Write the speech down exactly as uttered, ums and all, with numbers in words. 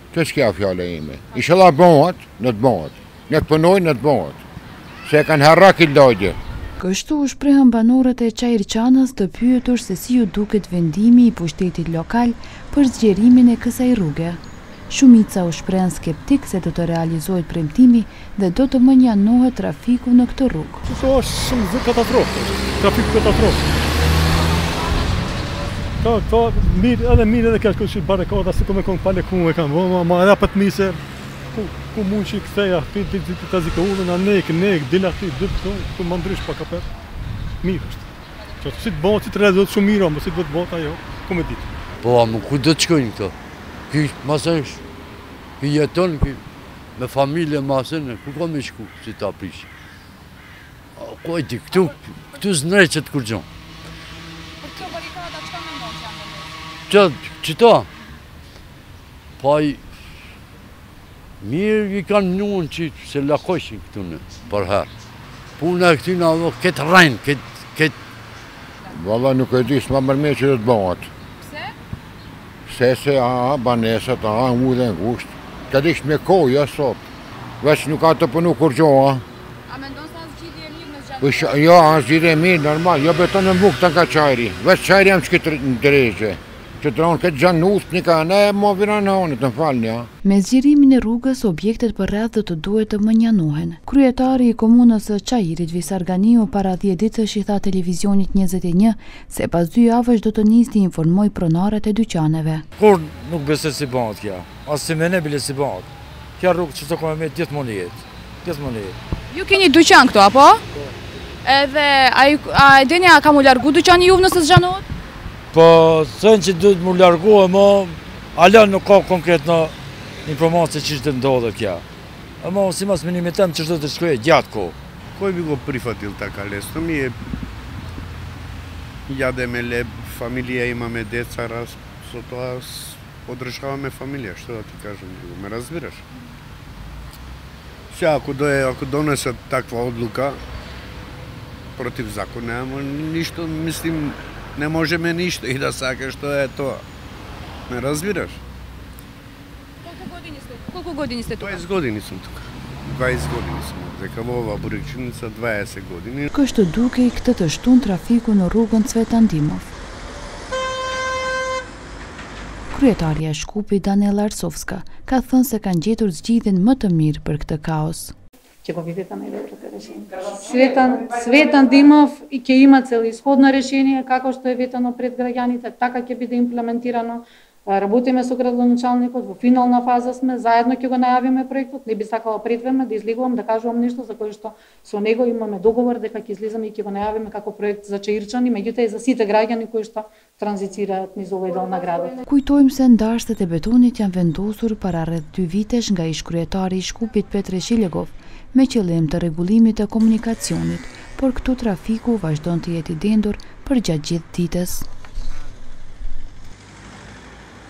Që s'kja fjale ime. Inshallah bëhet, në të bëhet. Në të punoj, në të bëhet. Se kanë harra këtë lagje. Kështu u shprehën banorët e Çajirçanës të pyetur se si ju duket vendimi i pushtetit lokal për zgjerimin e kësaj rruge. Shumica u shprehen skeptik se do të realizohet premtimi dhe do të mënjanohet trafiku në këtë rrugë. Kjo është shumë katastrofë, trafik katastrofë. Ka, ka, mirë, edhe mirë edhe kështë që barikada, si ku me këngë pale ku me kam, ma, ma edhe për të mise, ku, ku mund që i këtheja, të të zike ullën, a nek, nek, dila ti, dhëtë, ku më ndrysh pa kapet, mirë është. Që si të bëhet, si të realizohet shumë mirë, më si të bëhet ajo, ku me ditë. Po, më ku do të shkojnë këto? Ky masën, ky jeton, ky me familje masën, ku ka me shku, si ta prish. Ku e di, këtu, këtu zneqet kur gjon. Për këto barikada, që ka me ndonë që janë në mërë? Që, qëta? Pa i... Mirë i kanë nuën që se lakoshin këtu në, për herë. Puna e këty në avë, këtë rajnë, këtë, këtë... Valla nuk e di, s'ma mërme që do të bëhat. Se se a, banesat, a, u dhe ngusht. Ka disht me koja sot. Veç nuk ka të punu kur gjoha. A me ndonë sa zgjidhje e mirë në zgjatë? Jo, a zgjidhje e mirë, normal. Jo beton në mbuk të nga qajri. Veç qajri jam që këtë ndrejgje. Që të ronë këtë gjanë nusë, një ka ne, mo vina në honit, në falë një. Me zgjerimin e rrugës, objektet për rreth do të duhet të mënjanohen. Kryetari i komunës së Çajirit, Visarganiu, para dhjetë ditësh i tha televizionit njëzet e një se pas dy javësh do të nisë të informoj pronarët e dyqaneve. Kur nuk besoj si bëhet kja, as si me ne bile si bëhet. Kja rrugë që të kome me tjetë më lijet, tjetë më lijet. Ju keni dyqan këto, apo? Edhe, a e deni a ka mu largu dyqani juve nëse zgjanohet? Po, thënë që duhet mu largohë, ma ala nuk ka konkret në informacije që ishte ndodhe kja. Ama si mas minimi tem që shdo të shkoje gjatë ko. Koj bi go prihvatil ta kalestëm, je jade me leb, familija ima me deca, raz, soto as podršava me familija, što da ti kažem, me razbiraš. Sve, ako, do je, ako donese takva odluka protiv zakona, nemamo ništa, mislim, ne može me ništa i da sake što je to. Me razbiraš? Koliko godini ste, koliko godini ste tu? dvadeset godini sam tu. dvadeset godini sam. Дека во ova Burikçinica dvadeset godini. Kështu dukej këtë të shtunë trafiku në rrugën Cvetan Dimov. Kryetaria e Shkupit Daniela Arsovska ka thënë se kanë gjetur zgjidhjen më të mirë për këtë kaos. Ќе го видите најдоброто решение. Цветан, Цветан Димов и ќе има целисходно решение како што е ветено пред граѓаните, така ќе биде имплементирано. Работиме со градоначалникот, во финална фаза сме, заедно ќе го најавиме проектот. Не би сакала пред време да излегувам да кажувам нешто за кое што со него имаме договор дека ќе излеземе и ќе го најавиме како проект за Çajirçani, меѓутоа и за сите граѓани кои што транзицираат низ овој дел на градот. Kujtojmë se ndarëstet e betonit janë vendosur para rreth dy vitesh nga ish-kryetari i Shkupit Petre Shilegov me qëllim të rregullimit të komunikacionit, por këtu trafiku vazhdon të jetë i dendur për gjatë gjithë ditës.